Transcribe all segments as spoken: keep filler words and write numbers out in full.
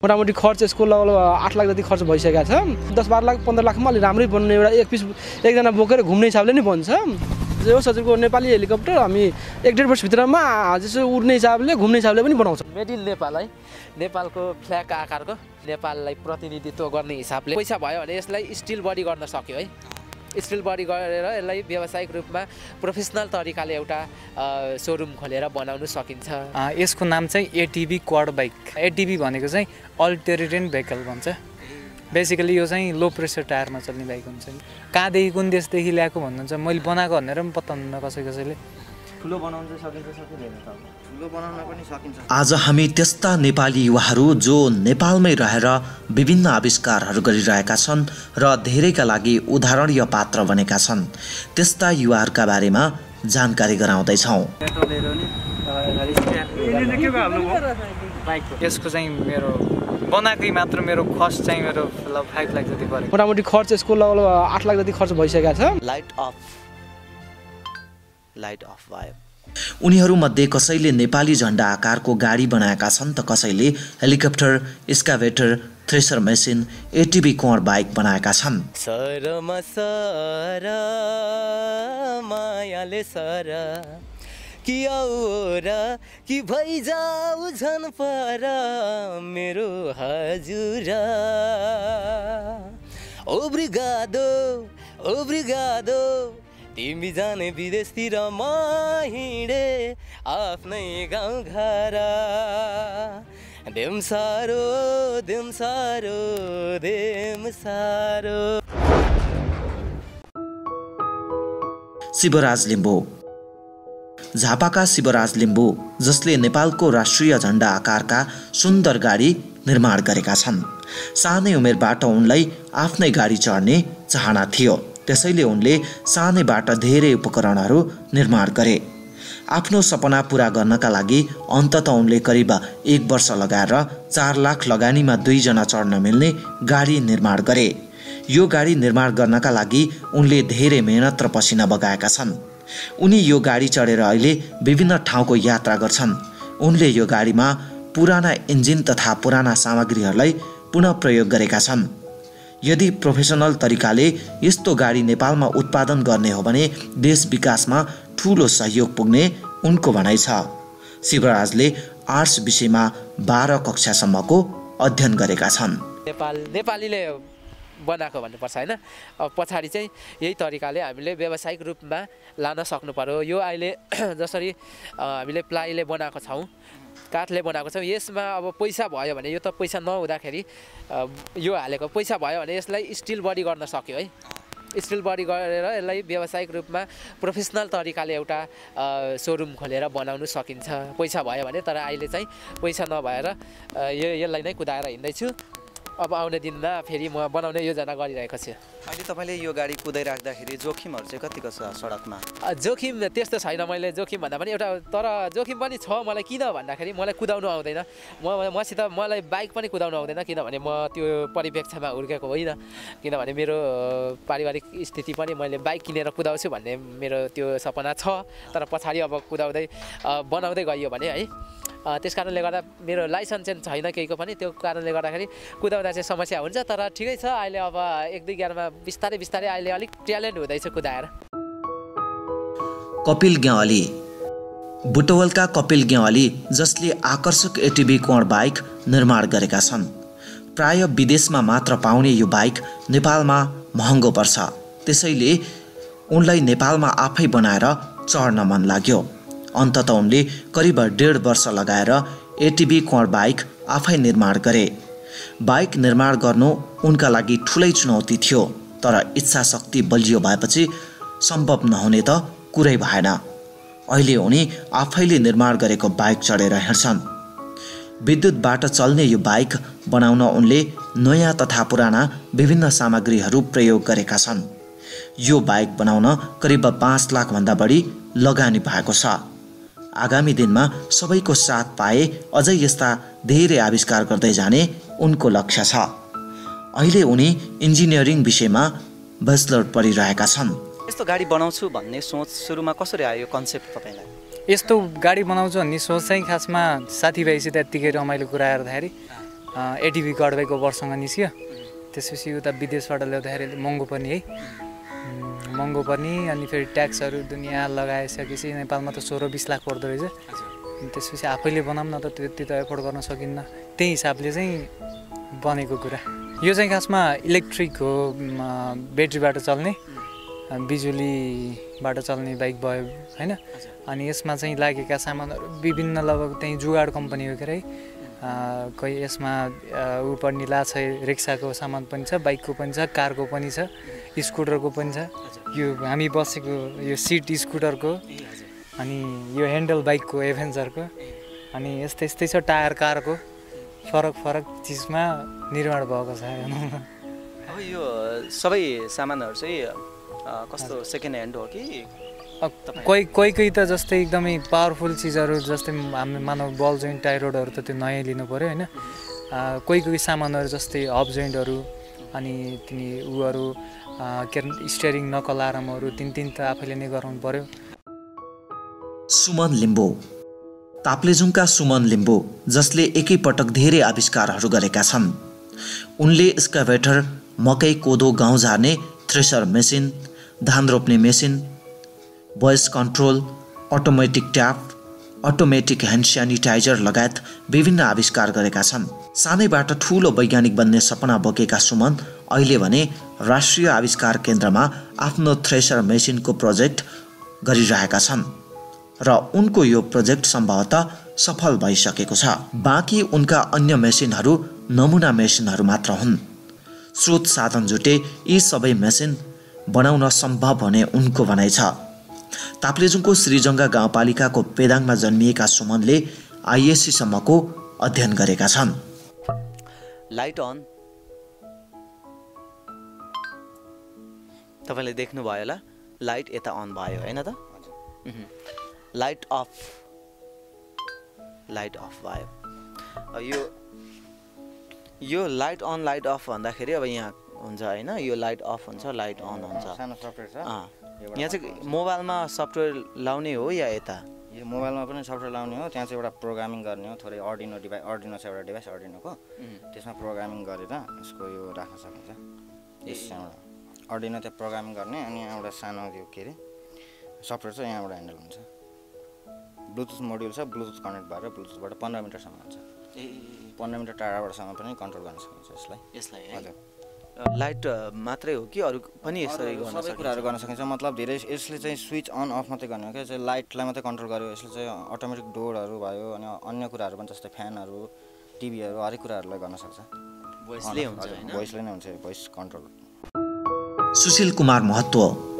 मोटामोटी खर्च यसको लगभग आठ लाख जति खर्च भइसकेको छ। दस बाह्र लाख पन्ध्र लाखमा अलि राम्रै बन्ने एउटा एक पिस एकजना बोकेर घुम्ने हिसाबले नै बन्छ। यो सजिलो नेपाली हेलिकप्टर हामी एक डेढ वर्षभित्रमा जस्तो उड्ने हिसाबले घुम्ने हिसाबले पनि बनाउँछ। मेड इन नेपाल है, नेपालको फ्ल्याग आकारको नेपाललाई प्रतिनिधित्व गर्ने हिसाबले पैसा भयो भने यसलाई स्टिल बडी गर्न सक्यो है। स्टिल बडी गरेर यसलाई व्यावसायिक रूपमा प्रोफेसनल तरिकाले एउटा सोरुम खोलेर बनाउन सकिन्छ। यसको नाम चाहिँ एटिभी क्वाड बाइक। एटिभी भनेको चाहिँ अल्टरनेटिभ भेहिकल भन्छ। बेसिकली यो चाहिँ लो प्रेसर टायरमा चल्ने बाइक हुन्छ। कहाँदेखि कुन देशदेखि ल्याएको भन्नुहुन्छ, मैले बनाएको भनेर पनि पत्ता हुन्न कसै कसैले। ठुलो बनाउन सकिन्छ सकिँदैन त ठुलो बनाउन पनि सकिन्छ। आज हामी त्यस्ता नेपाली युवाहरू जो नेपालमै रहेर विभिन्न आविष्कारहरू गरिरहेका छन् र धेरैका लागि उदाहरणीय पात्र बनेका छन्, त्यस्ता युवाहरूका बारेमा जानकारी गराउँदैछौँ। यसको चाहिँ मेरो बनाएकै मात्र मेरो खर्च चाहिँ मेरो फाइभ लाख जति पऱ्यो। मोटामोटी खर्च यसको लगभग आठ लाख जति खर्च भइसकेको छ। लाइट अफ लाइट अफ भयो। उनीहरूमध्ये कसैले नेपाली झण्डा आकारको गाडी बनाएका छन् त कसैले helicopter, excavator, thresher machine, ATV quad bike बनाएका छन्। सरमा सर मायाले सर कि और कि भइजाऊ झन् पर मेरो हजुर। ओब्रिगादो ओब्रिगादो तिमी जाने विदेशतिर म हिँडे आफ्नै गाउँ घर। देम सारो देम सारो देम सारो। शिवराज लिम्बू। झापाका शिवराज लिम्बू, जसले नेपालको राष्ट्रिय झण्डा आकारका सुन्दर गाडी निर्माण गरेका छन्। सानै उमेरबाट उनलाई आफ्नै गाडी चढ्ने चाहना थियो, त्यसैले उनले सानैबाट धेरै उपकरणहरू निर्माण गरे। आफ्नो सपना पूरा गर्नका लागि अन्ततः उनले करिब एक वर्ष लगाएर चार लाख लगानीमा दुईजना चढ्न मिल्ने गाडी निर्माण गरे। यो गाडी निर्माण गर्नका लागि उनले धेरै मेहनत र पसिना बगाएका छन्। उनी यो गाडी चढेर अहिले विभिन्न ठाउँको यात्रा गर्छन्। उनले यो गाडीमा पुराना इन्जिन तथा पुराना सामग्रीहरूलाई पुनः प्रयोग गरेका छन्। यदि प्रोफेसनल तरिकाले यस्तो गाडी नेपालमा उत्पादन गर्ने हो भने देश विकासमा ठूलो सहयोग पुग्ने उनको भनाइ छ। शिवराजले आर्ट्स विषयमा बाह्र कक्षासम्मको अध्ययन गरेका छन्। नेपाल नेपालीले बनाएको भन्नुपर्छ हैन। अब पछाडि चाहिँ यही तरिकाले हामीले व्यावसायिक रूपमा लान सक्नु पर्यो। यो अहिले जसरी हामीले प्लाईले बनाएको छौँ, काठले बनाएको छौँ, यसमा अब पैसा भयो भने यो त पैसा नहुँदाखेरि यो हालेको पैसा भयो भने यसलाई स्टिल बडी गर्न सक्यो है। स्टिल बडी गरेर यसलाई व्यावसायिक रूपमा प्रोफेसनल तरिकाले एउटा सोरुम खोलेर बनाउन सकिन्छ पैसा भयो भने। तर अहिले चाहिँ पैसा नभएर यो यसलाई नै कुदाएर हिँड्दैछु। अब आउने दिनमा फेरि म बनाउने योजना गरिरहेको छु। अहिले तपाईँले यो गाडी कुदाइराख्दाखेरि जोखिमहरू चाहिँ कतिको छ सडकमा? जोखिम त्यस्तो छैन। मैले जोखिम भन्दा पनि एउटा तर जोखिम पनि छ मलाई। किन भन्दाखेरि मलाई कुदाउनु आउँदैन। म मसित मलाई बाइक पनि कुदाउनु आउँदैन, किनभने म त्यो परिप्रेक्ष्यमा हुर्केको होइन। किनभने मेरो पारिवारिक स्थिति पनि मैले बाइक किनेर कुदाउँछु भन्ने मेरो त्यो सपना छ। तर पछाडि अब कुदाउँदै बनाउँदै गइयो भने है, त्यस कारणले गर्दा मेरो लाइसेन्स चाहिँ छैन केहीको पनि। त्यो कारणले गर्दाखेरि कुदाउँदा चाहिँ समस्या हुन्छ। तर ठिकै छ, अहिले अब एक दुई गियरमा बिस्तारै बिस्तारै अहिले अलिक ट्यालेन्ट हुँदैछ कुदाएर। कपिल ग्यावाली। बुटवलका कपिल ग्यावाली, जसले आकर्षक एटिभी क्वाड बाइक निर्माण गरेका छन्। प्राय विदेशमा मात्र पाउने यो बाइक नेपालमा महँगो पर्छ, त्यसैले उनलाई नेपालमा आफै बनाएर चढ्न मन लाग्यो। अन्ततः उनले करिब डेढ वर्ष लगाएर एटिभी क्वाड बाइक आफै निर्माण गरे। बाइक निर्माण गर्नु उनका लागि ठुलै चुनौती थियो, तर इच्छा शक्ति बलियो भएपछि सम्भव नहुने त कुरै भएन। अहिले उनी आफैले निर्माण गरेको बाइक चढेर हिँड्छन्। विद्युतबाट चल्ने यो बाइक बनाउन उनले नयाँ तथा पुराना विभिन्न सामग्रीहरू प्रयोग गरेका छन्। यो बाइक बनाउन करिब पाँच लाख भन्दा बढी लगानी भएको छ। आगामी दिनमा सबैको साथ पाए अझै यस्ता धेरै आविष्कार गर्दै जाने उनको लक्ष्य छ। अहिले उनी इन्जिनियरिङ विषयमा ब्याचलर पढिरहेका छन्। यस्तो गाडी बनाउँछु भन्ने सोच सुरुमा कसरी आयो कन्सेप्ट तपाईलाई? यस्तो गाडी बनाउँछु भन्ने सोच चाहिँ खासमा साथीभाइसित यत्तिकै रमाइलो कुरा गर्दाखेरि एटिभी क्वाड बाइकको वर्षसँग निस्क्यो त्यसपछि उता विदेशबाट ल्याउँदाखेरि महँगो पर्ने है महँगो पर्ने अनि फेरि ट्याक्सहरू दुनियाँ लगाइसकेपछि नेपालमा त सोह्र बिस लाख पर्दो रहेछ त्यसपछि आफैले बनाऊँ न त त्यति त एफोर्ड गर्न सकिन्न त्यही हिसाबले चाहिँ बनेको कुरा यो चाहिँ खासमा इलेक्ट्रिक हो ब्याट्रीबाट चल्ने बिजुलीबाट चल्ने बाइक भयो होइन अनि यसमा चाहिँ लागेका सामानहरू विभिन्न लगभग त्यही जुगाड कम्पनी हो के अरे कोही यसमा ऊ पनि ला छ रिक्साको सामान पनि छ बाइकको पनि छ कारको पनि छ स्कुटरको पनि छ यो हामी बसेको यो सिट स्कुटरको अनि यो ह्यान्डल बाइकको एभेन्जरको अनि यस्तै यस्तै छ टायर कारको फरक फरक चिजमा निर्माण भएको छ अब यो सबै सामानहरू चाहिँ कस्तो सेकेन्ड ह्यान्ड हो कि कोही कोही कोही त जस्तै एकदमै पावरफुल चिजहरू जस्तै हामी मानव बल जोइन्ट टाइरोडहरू त त्यो नयाँ लिनु पऱ्यो होइन कोही कोही सामानहरू जस्तै हब जोइन्टहरू अनि तिनी उहरू के अरे स्टियरिङ नकल आरामहरू तिन तिन त आफैले नै गराउनु पऱ्यो सुमन लिम्बू ताप्लेजुङका सुमन लिम्बू जसले एकैपटक धेरै आविष्कारहरू गरेका छन् उनले एक्सकाभेटर मकै कोदो गहुँ झार्ने थ्रेसर मेसिन धान रोप्ने machine voice control automatic tap automatic hand sanitiser लगायत विभिन्न आविष्कार गरेका छन् सानैबाट ठूलो वैज्ञानिक बन्ने सपना बोकेका सुमन अहिले भने राष्ट्रिय आविष्कार केन्द्रमा आफ्नो थ्रेसर मेसिनको प्रोजेक्ट गरिरहेका छन् र उनको यो प्रोजेक्ट सम्भवतः सफल भइसकेको छ बाँकी उनका अन्य मेसिनहरू नमुना मेसिनहरू मात्र हुन् स्रोत साधन जुटे यी सबै मेसिन बनाउन सम्भव हुने उनको भनाइ छ ताप्लेजुङको श्रीजङ्गा गाउँपालिकाको पेदाङमा जन्मिएका सुमनले आइएससी सम्मको अध्ययन गरेका छन् लाइट अन तपाईले देख्नुभयो होला लाइट यता अन भयो हैन त लाइट अफ लाइट अफ भयो यो यो लाइट अन लाइट अफ भन्दाखेरि अब यहाँ हुन्छ हैन यो लाइट अफ हुन्छ लाइट अन हुन्छ सानो सफ्टवेयर छ यहाँ चाहिँ मोबाइलमा सफ्टवेयर लाउने हो या यता यो मोबाइलमा पनि सफ्टवेयर लाउने हो त्यहाँ चाहिँ एउटा प्रोग्रामिङ गर्ने हो थोरै अर्डिनो डिभाइस अर्डिनो छ एउटा डिभाइस अर्डिनोको त्यसमा प्रोग्रामिङ गरेर यसको यो राख्न सकिन्छ यसबाट अर्डिनो चाहिँ प्रोग्रामिङ गर्ने अनि एउटा सानो त्यो के अरे सफ्टवेयर चाहिँ यहाँबाट ह्यान्डल हुन्छ ब्लुटुथ मोड्युल छ ब्लुटुथ कनेक्ट भएर ब्लुटुथबाट पन्ध्र मिटरसम्म हुन्छ ए पन्ध्र मिटर टाढाबाटसम्म पनि कन्ट्रोल गर्न सकिन्छ यसलाई यसलाई हजुर लाइट मात्रै हो कि अरू पनि यसरी गर्न सबै कुराहरू गर्न सकिन्छ मतलब धेरै यसले चाहिँ स्विच अन अफ मात्रै गर्ने हो क्या चाहिँ लाइटलाई मात्रै कन्ट्रोल गर्यो यसले चाहिँ अटोमेटिक डोरहरू भयो अनि अन्य कुराहरू पनि जस्तै फ्यानहरू टिभीहरू हरेक कुराहरूलाई गर्न सक्छ भोइसले हुन्छ हैन भोइसले नै हुन्छ भोइस कन्ट्रोल सुशील कुमार महत्व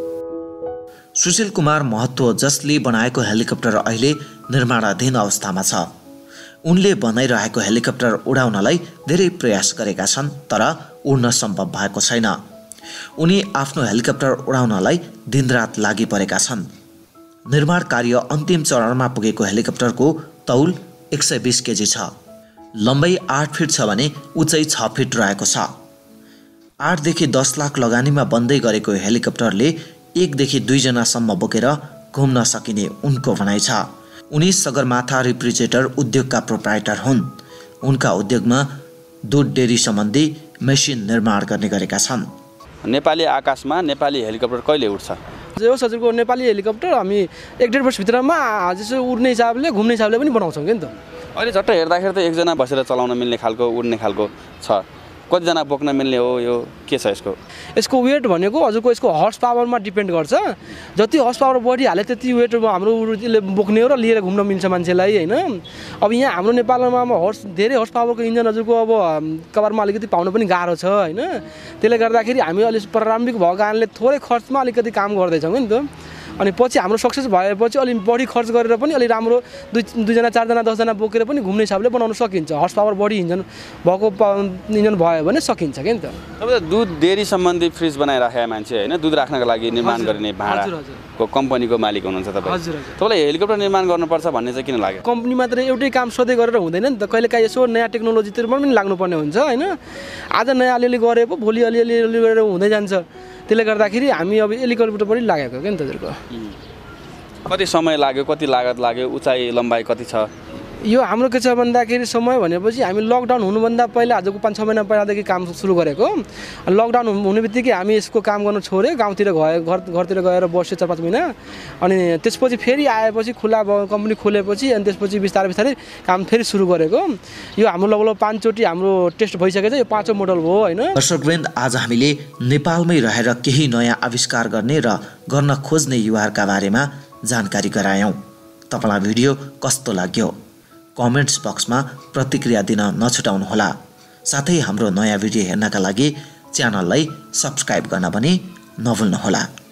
सुशील कुमार महत्व जसले बनाएको हेलिकप्टर अहिले निर्माणाधीन अवस्थामा छ उनले बनाइरहेको हेलिकप्टर उडाउनलाई धेरै प्रयास गरेका छन् तर उड्न सम्भव भएको छैन उनी आफ्नो हेलिकप्टर उडाउनलाई दिनरात लागि परेका छन् निर्माण कार्य अन्तिम चरणमा पुगेको हेलिकप्टरको तौल एक सय बिस केजी छ लम्बाइ आठ फिट छ भने उचाइ छ फिट रहेको छ आठदेखि दस लाख लगानीमा बन्दै गरेको हेलिकप्टरले एकदेखि दुईजनासम्म बोकेर घुम्न सकिने उनको भनाइ छ उनी सगरमाथा रिफ्रिजरेटर उद्योगका प्रोप्राइटर हुन् उनका उद्योगमा दुध डेरी सम्बन्धी मेसिन निर्माण गर्ने गरेका छन् नेपाली आकाशमा नेपाली हेलिकप्टर कहिले उड्छ जो हजुरको नेपाली हेलिकप्टर हामी एक डेढ वर्षभित्रमा जस्तो उड्ने हिसाबले घुम्ने हिसाबले पनि बनाउँछौँ कि नि त अहिले झट्ट हेर्दाखेरि त एकजना बसेर चलाउन मिल्ने खालको उड्ने खालको छ कतिजना बोक्न मिल्ने हो यो के छ यसको यसको वेट भनेको हजुरको यसको हर्स पावरमा डिपेन्ड गर्छ जति हर्स पावर बढिहाल्यो त्यति वेट हाम्रो बोक्ने हो र लिएर घुम्न मिल्छ मान्छेलाई होइन अब यहाँ हाम्रो नेपालमा हर्स धेरै हर्स पावरको इन्जन हजुरको अब कभरमा अलिकति पाउन पनि गाह्रो छ होइन त्यसले गर्दाखेरि हामी अलिक प्रारम्भिक भएको कारणले थोरै खर्चमा अलिकति काम गर्दैछौँ नि त अनि पछि हाम्रो सक्सेस भएपछि अलिक बढी खर्च गरेर पनि अलिक राम्रो दुई दुईजना चारजना दसजना बोकेर पनि घुम्ने हिसाबले बनाउन सकिन्छ हर्स पावर बढी इन्जन भएको इन्जन भयो भने सकिन्छ क्या नि त तपाईँ दुध डेरी सम्बन्धी फ्रिज बनाइराखेका मान्छे होइन दुध राख्नको लागि निर्माण गर्ने भाँडाको कम्पनीको मालिक हुनुहुन्छ तपाईँ तपाईँलाई हेलिकप्टर निर्माण गर्नुपर्छ भन्ने चाहिँ किन लाग्यो कम्पनी मात्र एउटै काम सधैँ गरेर हुँदैन नि त कहिले काहीँ यसो नयाँ टेक्नोलोजीतिर पनि लाग्नुपर्ने हुन्छ होइन आज नयाँ अलिअलि गरे पो भोलि अलिअलि अलिअलि गरेर हुँदै जान्छ त्यसले गर्दाखेरि हामी अब हेलिकप्टर पनि लागेको क्या नि त हजुरको कति समय लाग्यो कति लागत लाग्यो उचाइ लम्बाइ कति छ यो हाम्रो के छ भन्दाखेरि समय भनेपछि हामी लकडाउन हुनुभन्दा पहिला आजको पाँच छ महिना पहिलादेखि काम सुरु गरेको। लकडाउन हुने बित्तिकै हामी यसको काम गर्न छोड्यो, गाउँतिर गयो, घर घरतिर गएर बस्यो चार पाँच महिना। अनि त्यसपछि फेरि आएपछि खुला कम्पनी खोलेपछि अनि त्यसपछि बिस्तारै बिस्तारै काम फेरि सुरु गरेको। यो हाम्रो लगभग पाँचचोटि हाम्रो टेस्ट भइसकेको छ, यो पाँचौँ मोडल हो होइन। दर्शकवृन्द, आज हामीले नेपालमै रहेर केही नयाँ आविष्कार गर्ने र गर्न खोज्ने युवाहरूका बारेमा जानकारी गरायौँ। तपाईँलाई भिडियो कस्तो लाग्यो कमेन्ट्स बक्समा प्रतिक्रिया दिन नछुटाउनुहोला। साथै हाम्रो नयाँ भिडियो हेर्नका लागि च्यानललाई सब्स्क्राइब गर्न पनि नभुल्नुहोला।